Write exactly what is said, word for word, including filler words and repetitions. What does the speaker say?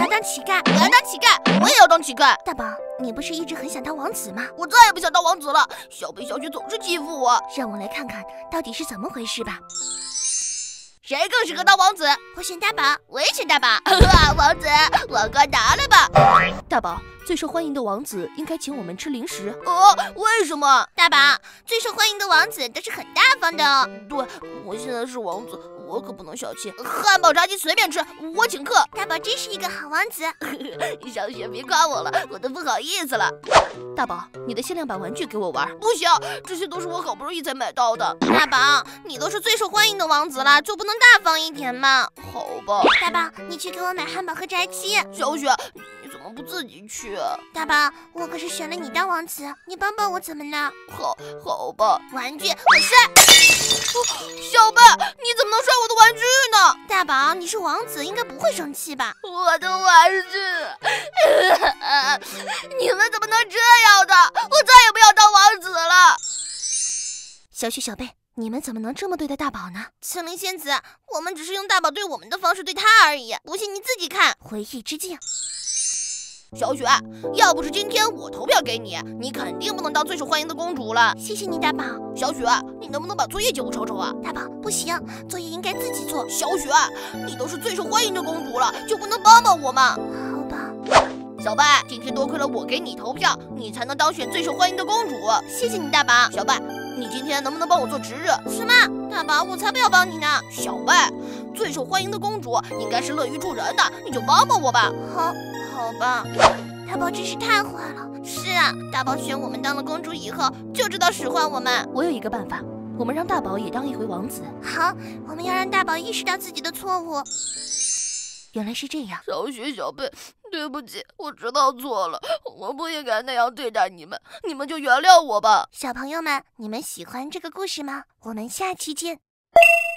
要当乞丐， 我要当乞丐，我也要当乞丐。 大宝，你不是一直很想当王子吗？ 我再也不想当王子了，小贝小雪总是欺负我。 让我来看看到底是怎么回事吧。 谁更适合当王子？ 我选大宝， 我也选大宝。王子，我快拿了吧。 大宝，最受欢迎的王子应该请我们吃零食。 哦，为什么？ 大宝，最受欢迎的王子都是很大方的哦。 对，我现在是王子，我可不能小气。汉堡炸鸡随便吃，我请客。 大宝真是一个好王子。 小雪别夸我了，我都不好意思了。 大宝，你的限量版玩具给我玩。 不行，这些都是我好不容易才买到的。 大宝，你都是最受欢迎的王子了，就不能大方一点吗？ 好吧。 大宝，你去给我买汉堡和炸鸡。 小雪，你怎么不自己去啊？ 大宝，我可是选了你当王子，你帮帮我怎么了？ 好，好吧。 玩具，我摔。 小贝，你怎么能摔我的玩具呢？ 大宝，你是王子，应该不会生气吧？ 我的玩具，你们怎么能这样的？我再也不要当王子了。 小雪、小贝，你们怎么能这么对待大宝呢？ 青灵仙子，我们只是用大宝对我们的方式对他而已，不信你自己看。 回忆之镜。 小雪，要不是今天我投票给你，你肯定不能当最受欢迎的公主了。 谢谢你，大宝。 小雪，你能不能把作业借我瞅瞅啊？ 大宝，不行，作业应该自己做。 小雪，你都是最受欢迎的公主了，就不能帮帮我吗？ 好吧。 小贝，今天多亏了我给你投票，你才能当选最受欢迎的公主。 谢谢你，大宝。 小贝，你今天能不能帮我做值日？ 什么？大宝，我才不要帮你呢。 小贝，最受欢迎的公主应该是乐于助人的，你就帮帮我吧。 好，好吧。大宝真是太坏了。是啊，大宝选我们当了公主以后，就知道使唤我们。 我有一个办法，我们让大宝也当一回王子。 好，我们要让大宝意识到自己的错误。 原来是这样。 小雪、小贝，对不起，我知道错了，我不应该那样对待你们，你们就原谅我吧。 小朋友们，你们喜欢这个故事吗？我们下期见。